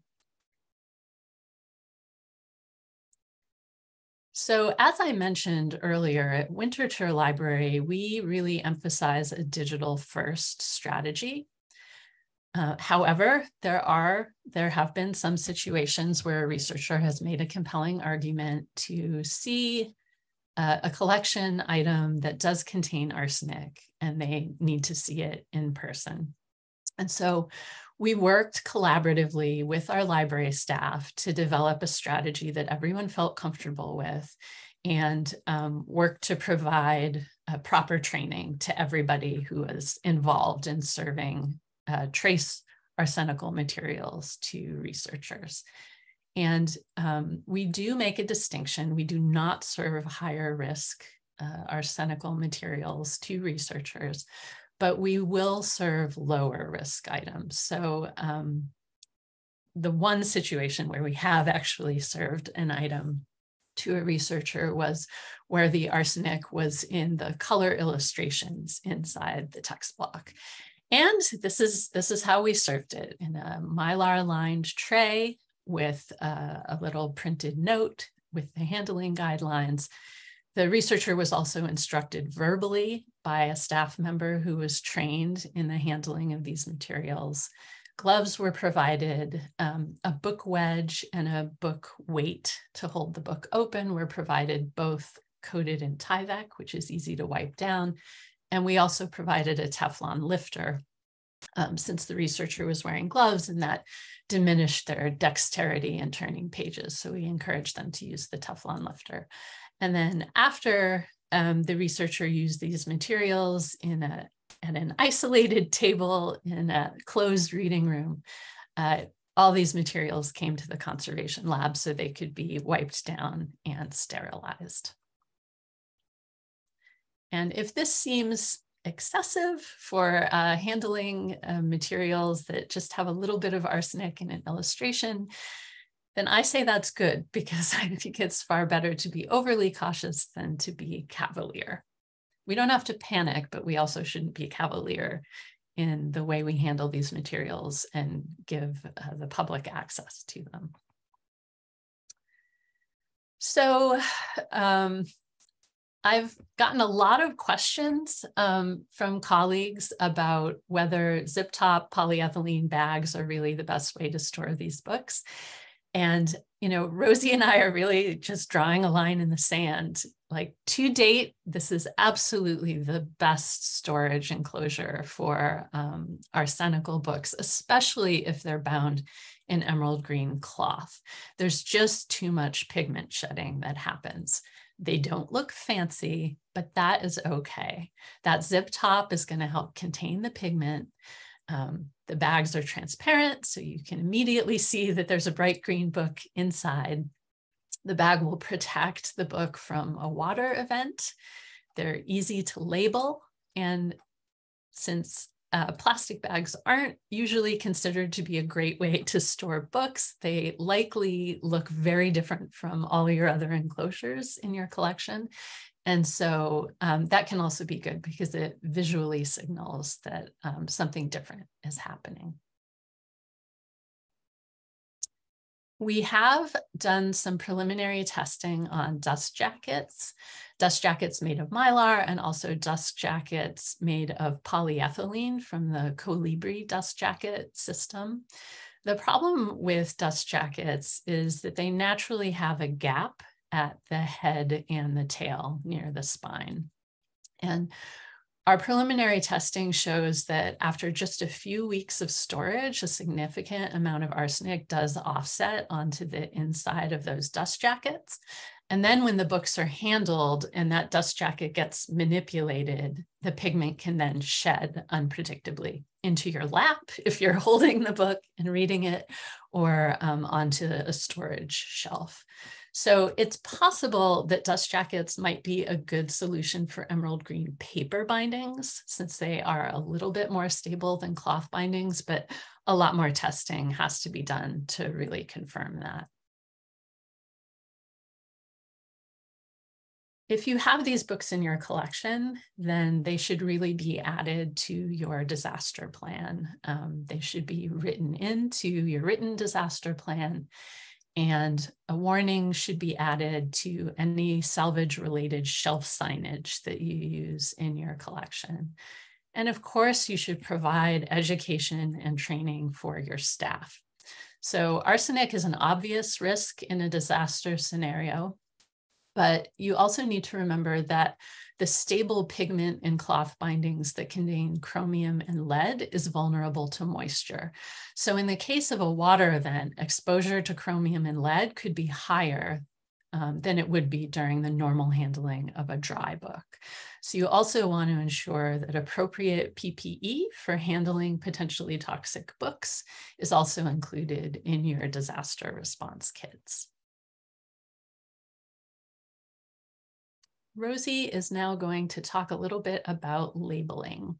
So as I mentioned earlier, at Winterthur Library, we really emphasize a digital first strategy. Uh, however, there are, there have been some situations where a researcher has made a compelling argument to see uh, a collection item that does contain arsenic and they need to see it in person. And so we worked collaboratively with our library staff to develop a strategy that everyone felt comfortable with and um, worked to provide uh, proper training to everybody who was involved in serving uh, trace arsenical materials to researchers. And um, we do make a distinction. We do not serve higher risk uh, arsenical materials to researchers, but we will serve lower risk items. So um, the one situation where we have actually served an item to a researcher was where the arsenic was in the color illustrations inside the text block. And this is, this is how we served it, in a Mylar lined tray with uh, a little printed note with the handling guidelines. The researcher was also instructed verbally by a staff member who was trained in the handling of these materials. Gloves were provided, um, a book wedge and a book weight to hold the book open were provided, both coated in Tyvek, which is easy to wipe down. And we also provided a Teflon lifter um, since the researcher was wearing gloves, and that diminished their dexterity in turning pages. So we encouraged them to use the Teflon lifter. And then after um, the researcher used these materials in a, at an isolated table in a closed reading room, uh, all these materials came to the conservation lab so they could be wiped down and sterilized. And if this seems excessive for uh, handling uh, materials that just have a little bit of arsenic in an illustration, then I say that's good, because I think it's far better to be overly cautious than to be cavalier. We don't have to panic, but we also shouldn't be cavalier in the way we handle these materials and give uh, the public access to them. So um, I've gotten a lot of questions um, from colleagues about whether zip-top polyethylene bags are really the best way to store these books. And, you know, Rosie and I are really just drawing a line in the sand. Like, to date, this is absolutely the best storage enclosure for um, arsenical books, especially if they're bound in emerald green cloth. There's just too much pigment shedding that happens. They don't look fancy, but that is okay. That zip top is going to help contain the pigment. Um, the bags are transparent, so you can immediately see that there's a bright green book inside. The bag will protect the book from a water event. They're easy to label. And since uh, plastic bags aren't usually considered to be a great way to store books, they likely look very different from all your other enclosures in your collection. And so um, that can also be good because it visually signals that um, something different is happening. We have done some preliminary testing on dust jackets, dust jackets made of mylar, and also dust jackets made of polyethylene from the Colibri dust jacket system. The problem with dust jackets is that they naturally have a gap at the head and the tail near the spine. And our preliminary testing shows that after just a few weeks of storage, a significant amount of arsenic does offset onto the inside of those dust jackets. And then when the books are handled and that dust jacket gets manipulated, the pigment can then shed unpredictably into your lap if you're holding the book and reading it, or um, onto a storage shelf. So it's possible that dust jackets might be a good solution for emerald green paper bindings, since they are a little bit more stable than cloth bindings, but a lot more testing has to be done to really confirm that. If you have these books in your collection, then they should really be added to your disaster plan. Um, they should be written into your written disaster plan. And a warning should be added to any salvage-related shelf signage that you use in your collection. And of course, you should provide education and training for your staff. So arsenic is an obvious risk in a disaster scenario, but you also need to remember that the stable pigment in cloth bindings that contain chromium and lead is vulnerable to moisture. So in the case of a water event, exposure to chromium and lead could be higher um, than it would be during the normal handling of a dry book. So you also want to ensure that appropriate P P E for handling potentially toxic books is also included in your disaster response kits. Rosie is now going to talk a little bit about labeling.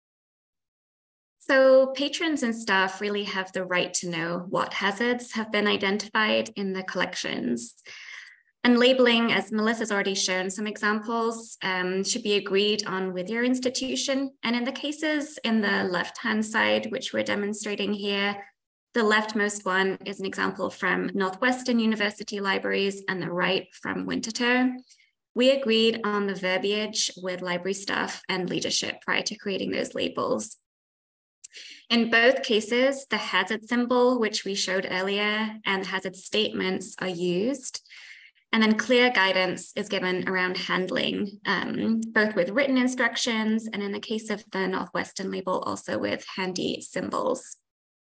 So patrons and staff really have the right to know what hazards have been identified in the collections. And labeling, as Melissa's already shown some examples, um, should be agreed on with your institution. And in the cases in the left-hand side, which we're demonstrating here, the leftmost one is an example from Northwestern University libraries and the right from Winterthur. We agreed on the verbiage with library staff and leadership prior to creating those labels. In both cases, the hazard symbol, which we showed earlier, and hazard statements are used. And then clear guidance is given around handling, um, both with written instructions, and in the case of the Northwestern label, also with handy symbols.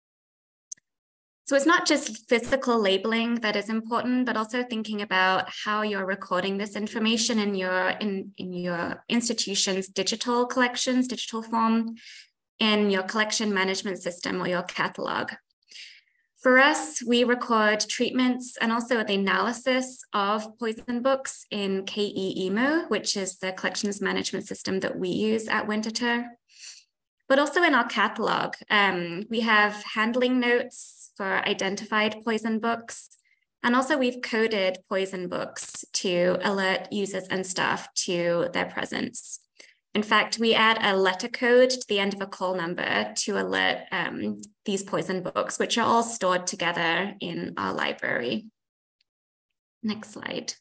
So it's not just physical labeling that is important, but also thinking about how you're recording this information in your, in, in your institution's digital collections, digital form, in your collection management system or your catalog. For us, we record treatments and also the analysis of poison books in K E E M O, which is the collections management system that we use at Winterthur. But also in our catalog, um, we have handling notes for identified poison books. And also we've coded poison books to alert users and staff to their presence. In fact, we add a letter code to the end of a call number to alert um, these poison books, which are all stored together in our library. Next slide.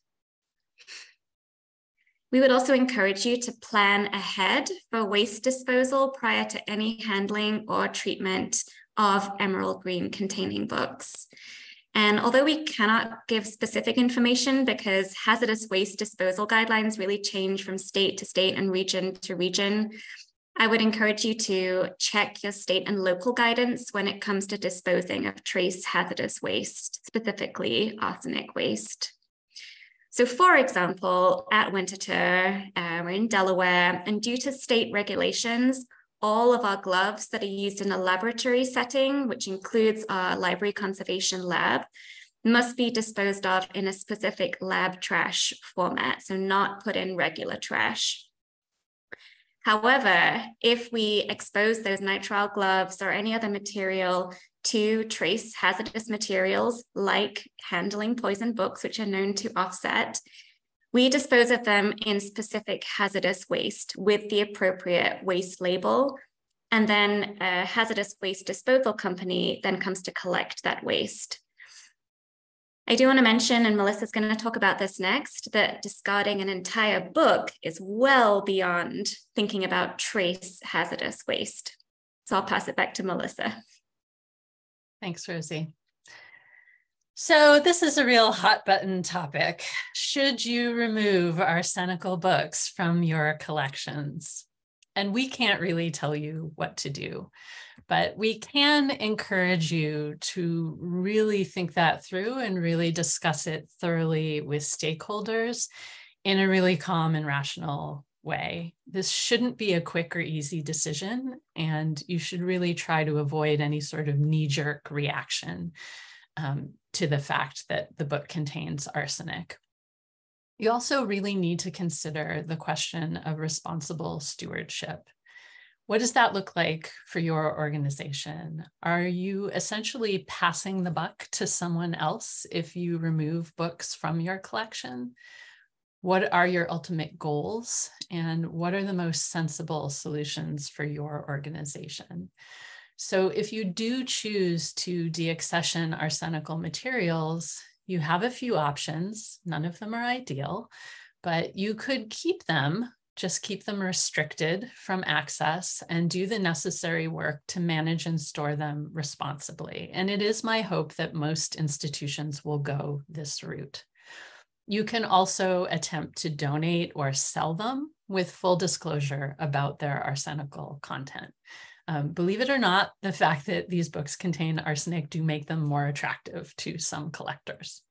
We would also encourage you to plan ahead for waste disposal prior to any handling or treatment of emerald green containing books. And although we cannot give specific information because hazardous waste disposal guidelines really change from state to state and region to region, I would encourage you to check your state and local guidance when it comes to disposing of trace hazardous waste, specifically arsenic waste. So for example, at Winterthur, uh, we're in Delaware, and due to state regulations, all of our gloves that are used in a laboratory setting, which includes our library conservation lab, must be disposed of in a specific lab trash format, so not put in regular trash. However, if we expose those nitrile gloves or any other material to trace hazardous materials like handling poison books, which are known to offset, we dispose of them in specific hazardous waste with the appropriate waste label. And then a hazardous waste disposal company then comes to collect that waste. I do want to mention, and Melissa's going to talk about this next, that discarding an entire book is well beyond thinking about trace hazardous waste. So I'll pass it back to Melissa. Thanks, Rosie. So this is a real hot button topic. Should you remove arsenical books from your collections? And we can't really tell you what to do, but we can encourage you to really think that through and really discuss it thoroughly with stakeholders in a really calm and rational way. This shouldn't be a quick or easy decision, and you should really try to avoid any sort of knee-jerk reaction um, to the fact that the book contains arsenic. You also really need to consider the question of responsible stewardship. What does that look like for your organization? Are you essentially passing the buck to someone else if you remove books from your collection? What are your ultimate goals, and what are the most sensible solutions for your organization? So if you do choose to deaccession arsenical materials, you have a few options. None of them are ideal, but you could keep them, just keep them restricted from access and do the necessary work to manage and store them responsibly. And it is my hope that most institutions will go this route. You can also attempt to donate or sell them with full disclosure about their arsenical content. Um, believe it or not, the fact that these books contain arsenic do make them more attractive to some collectors.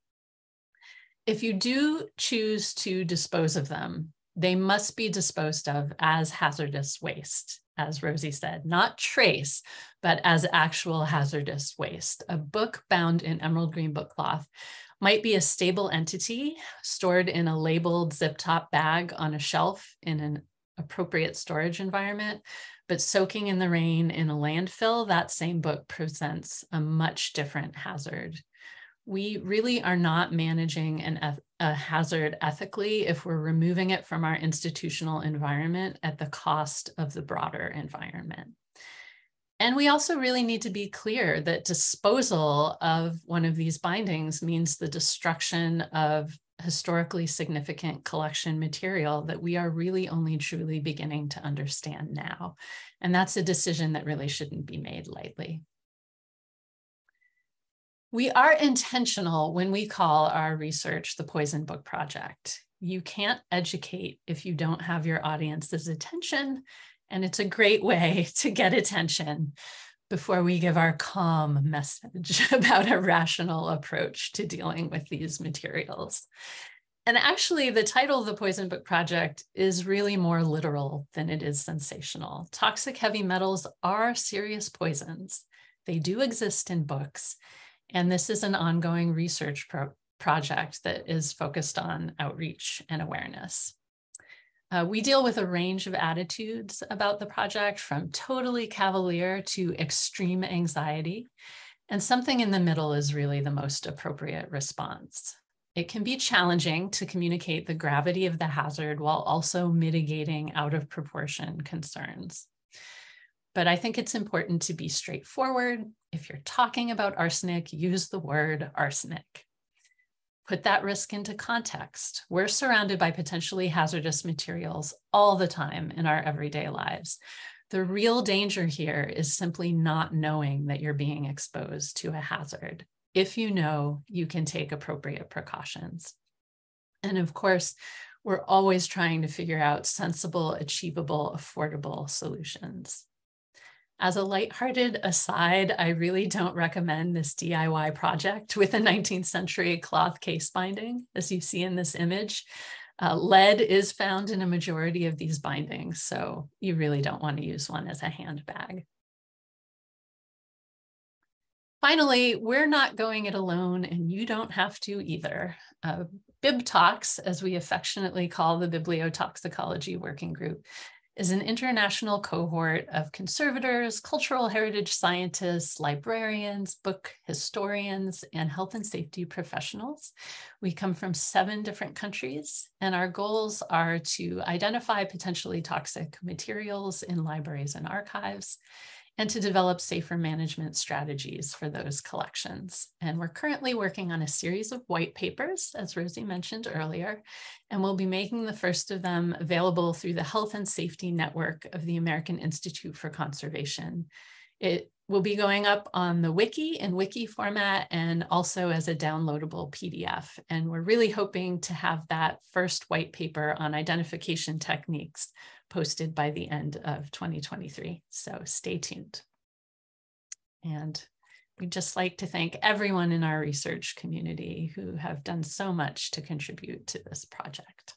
If you do choose to dispose of them, they must be disposed of as hazardous waste, as Rosie said, not trace, but as actual hazardous waste. A book bound in emerald green book cloth might be a stable entity stored in a labeled zip top bag on a shelf in an appropriate storage environment, but soaking in the rain in a landfill, that same book presents a much different hazard. We really are not managing an, a hazard ethically if we're removing it from our institutional environment at the cost of the broader environment. And we also really need to be clear that disposal of one of these bindings means the destruction of historically significant collection material that we are really only truly beginning to understand now. And that's a decision that really shouldn't be made lightly. We are intentional when we call our research the Poison Book Project. You can't educate if you don't have your audience's attention, and it's a great way to get attention before we give our calm message about a rational approach to dealing with these materials. And actually, the title of the Poison Book Project is really more literal than it is sensational. Toxic heavy metals are serious poisons. They do exist in books, And this is an ongoing research pro project that is focused on outreach and awareness. Uh, we deal with a range of attitudes about the project, from totally cavalier to extreme anxiety, and something in the middle is really the most appropriate response. It can be challenging to communicate the gravity of the hazard while also mitigating out of proportion concerns. But I think it's important to be straightforward. If you're talking about arsenic, use the word arsenic. Put that risk into context. We're surrounded by potentially hazardous materials all the time in our everyday lives. The real danger here is simply not knowing that you're being exposed to a hazard. If you know, you can take appropriate precautions. And of course, we're always trying to figure out sensible, achievable, affordable solutions. As a lighthearted aside, I really don't recommend this D I Y project with a nineteenth century cloth case binding, as you see in this image. Uh, lead is found in a majority of these bindings, so you really don't want to use one as a handbag. Finally, we're not going it alone, and you don't have to either. Uh, BibTox, as we affectionately call the Bibliotoxicology Working Group, is an international cohort of conservators, cultural heritage scientists, librarians, book historians, and health and safety professionals. We come from seven different countries, and our goals are to identify potentially toxic materials in libraries and archives, and to develop safer management strategies for those collections. And we're currently working on a series of white papers, as Rosie mentioned earlier, and we'll be making the first of them available through the Health and Safety Network of the American Institute for Conservation. It will be going up on the wiki in wiki format and also as a downloadable P D F. And we're really hoping to have that first white paper on identification techniques posted by the end of twenty twenty-three. So stay tuned. And we'd just like to thank everyone in our research community who have done so much to contribute to this project.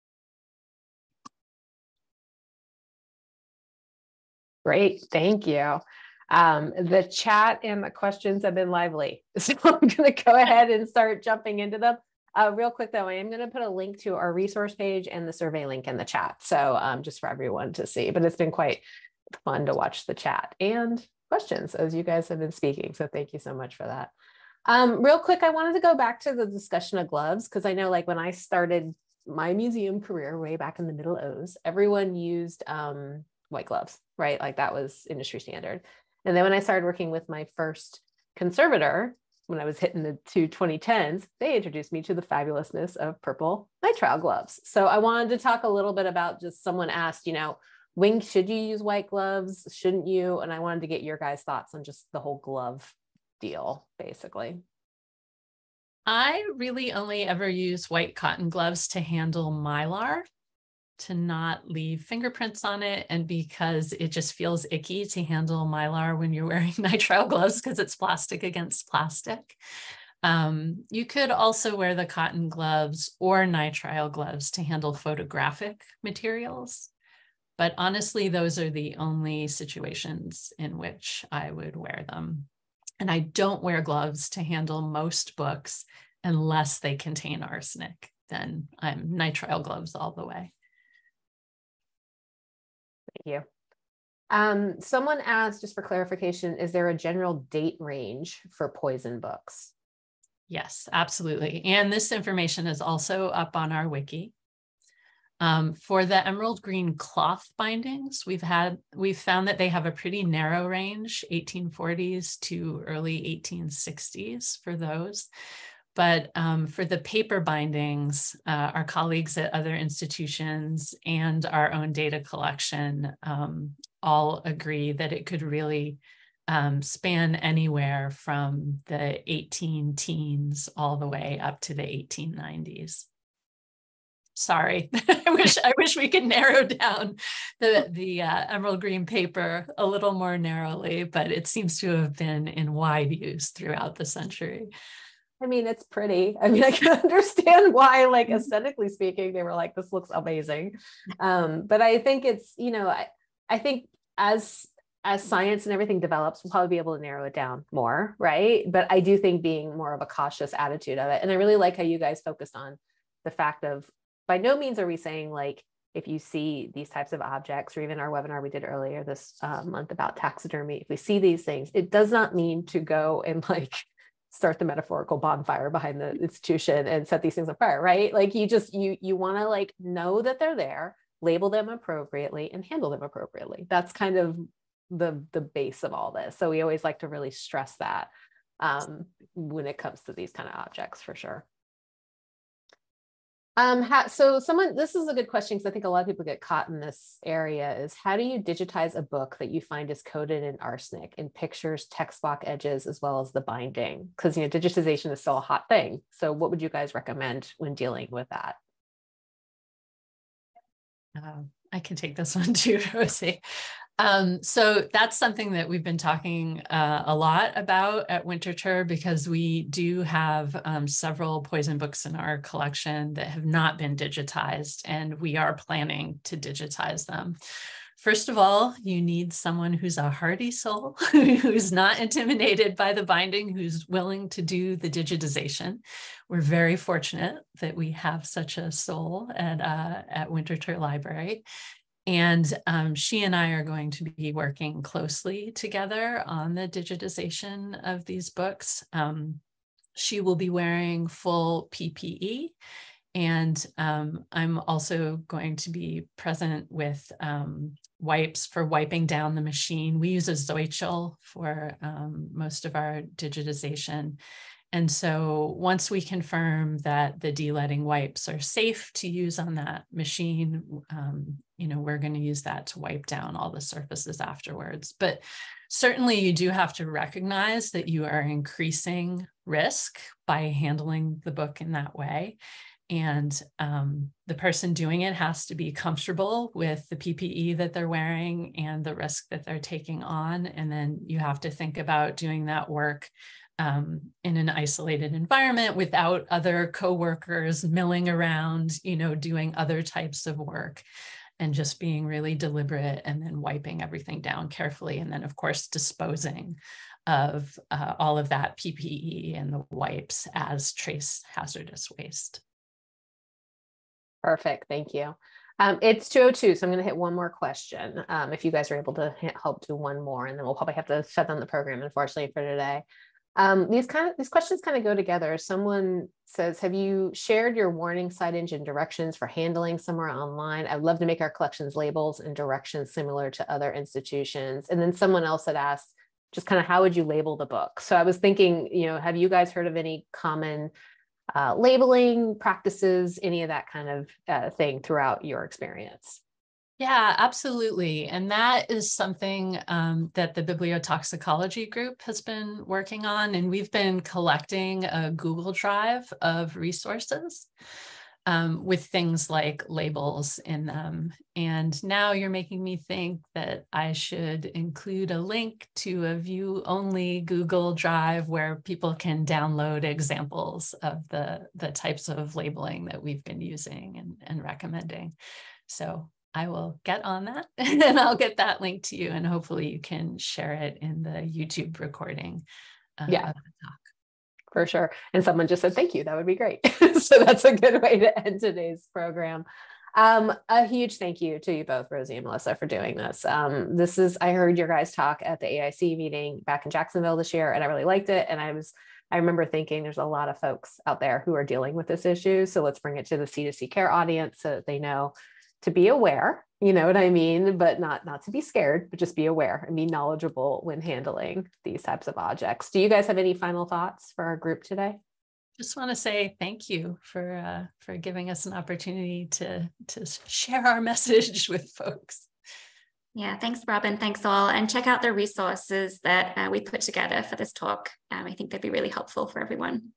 Great, thank you. Um, the chat and the questions have been lively, so I'm going to go ahead and start jumping into them. Uh, real quick though, I am going to put a link to our resource page and the survey link in the chat, so um, just for everyone to see. But it's been quite fun to watch the chat and questions as you guys have been speaking, so thank you so much for that. Um, real quick, I wanted to go back to the discussion of gloves, because I know like when I started my museum career way back in the middle O's, everyone used um, white gloves, right? Like that was industry standard. And then when I started working with my first conservator, when I was hitting the two twenty tens, they introduced me to the fabulousness of purple nitrile gloves. So I wanted to talk a little bit about, just someone asked, you know, when should you use white gloves? Shouldn't you? And I wanted to get your guys' thoughts on just the whole glove deal, basically. I really only ever use white cotton gloves to handle mylar, to not leave fingerprints on it, and because it just feels icky to handle mylar when you're wearing nitrile gloves because it's plastic against plastic. Um, you could also wear the cotton gloves or nitrile gloves to handle photographic materials, but honestly, those are the only situations in which I would wear them. And I don't wear gloves to handle most books unless they contain arsenic. Then I'm nitrile gloves all the way. Thank you. Um, someone asked, just for clarification, is there a general date range for poison books? Yes, absolutely. And this information is also up on our wiki. Um, for the emerald green cloth bindings, we've had, we've found that they have a pretty narrow range, eighteen forties to early eighteen sixties for those. But um, for the paper bindings, uh, our colleagues at other institutions and our own data collection um, all agree that it could really um, span anywhere from the eighteen teens all the way up to the eighteen nineties. Sorry, I wish I wish we could narrow down the the uh, emerald green paper a little more narrowly, but it seems to have been in wide use throughout the century. I mean, it's pretty. I mean, I can understand why, like aesthetically speaking, they were like, this looks amazing. Um, but I think it's, you know, I, I think as as science and everything develops, we'll probably be able to narrow it down more, right? But I do think being more of a cautious attitude of it. And I really like how you guys focused on the fact of, by no means are we saying like, if you see these types of objects, or even our webinar we did earlier this uh, month about taxidermy, if we see these things, it does not mean to go and like start the metaphorical bonfire behind the institution and set these things on fire, right? Like you just, you, you want to like know that they're there, label them appropriately, and handle them appropriately. That's kind of the, the base of all this. So we always like to really stress that um, when it comes to these kind of objects, for sure. Um, how, so someone, this is a good question, because I think a lot of people get caught in this area, is how do you digitize a book that you find is coated in arsenic in pictures, text block edges, as well as the binding? Because, you know, digitization is still a hot thing. So what would you guys recommend when dealing with that? Um, I can take this one too, Rosie. Um, so that's something that we've been talking uh, a lot about at Winterthur, because we do have um, several poison books in our collection that have not been digitized, and we are planning to digitize them. First of all, you need someone who's a hardy soul, who's not intimidated by the binding, who's willing to do the digitization. We're very fortunate that we have such a soul at, uh, at Winterthur Library. And um, she and I are going to be working closely together on the digitization of these books. Um, she will be wearing full P P E. And um, I'm also going to be present with um, wipes for wiping down the machine. We use a Zoichel for um, most of our digitization. And so once we confirm that the de-leading wipes are safe to use on that machine, um, you know, we're going to use that to wipe down all the surfaces afterwards. But certainly you do have to recognize that you are increasing risk by handling the book in that way. And um, the person doing it has to be comfortable with the P P E that they're wearing and the risk that they're taking on. And then you have to think about doing that work um, in an isolated environment without other coworkers milling around, you know, doing other types of work, and just being really deliberate, and then wiping everything down carefully. And then, of course, disposing of uh, all of that P P E and the wipes as trace hazardous waste. Perfect. Thank you. Um, it's two oh two, so I'm going to hit one more question. Um, if you guys are able to help do one more, and then we'll probably have to shut down the program, unfortunately, for today. Um, these kind of these questions kind of go together. Someone says, have you shared your warning signage and directions for handling somewhere online? I'd love to make our collections labels and directions similar to other institutions. And then someone else had asked, just kind of how would you label the book? So I was thinking, you know, have you guys heard of any common uh, labeling practices, any of that kind of uh, thing throughout your experience? Yeah, absolutely. And that is something um, that the Bibliotoxicology Group has been working on. And we've been collecting a Google Drive of resources um, with things like labels in them. And now you're making me think that I should include a link to a view-only Google Drive where people can download examples of the, the types of labeling that we've been using and, and recommending. So I will get on that, and I'll get that link to you, and hopefully you can share it in the YouTube recording uh, yeah, of the talk. For sure. And someone just said, thank you. That would be great. So that's a good way to end today's program. Um, a huge thank you to you both, Rosie and Melissa, for doing this. Um, this is, I heard your guys talk at the A I C meeting back in Jacksonville this year, and I really liked it. And I was, I remember thinking there's a lot of folks out there who are dealing with this issue. So let's bring it to the C two C care audience so that they know to be aware, you know what I mean, but not, not to be scared, but just be aware and be knowledgeable when handling these types of objects. Do you guys have any final thoughts for our group today? Just want to say thank you for uh, for giving us an opportunity to, to share our message with folks. Yeah, thanks, Robin. Thanks all. And check out the resources that uh, we put together for this talk. Um, I think they'd be really helpful for everyone.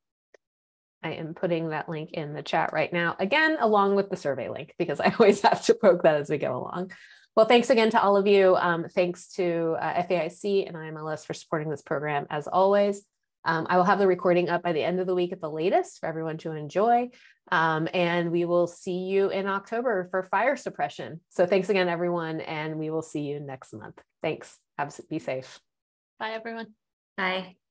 I am putting that link in the chat right now, again, along with the survey link, because I always have to poke that as we go along. Well, thanks again to all of you. Um, thanks to uh, F A I C and I M L S for supporting this program, as always. Um, I will have the recording up by the end of the week at the latest for everyone to enjoy. Um, and we will see you in October for fire suppression. So thanks again, everyone, and we will see you next month. Thanks. Have be safe. Bye, everyone. Bye.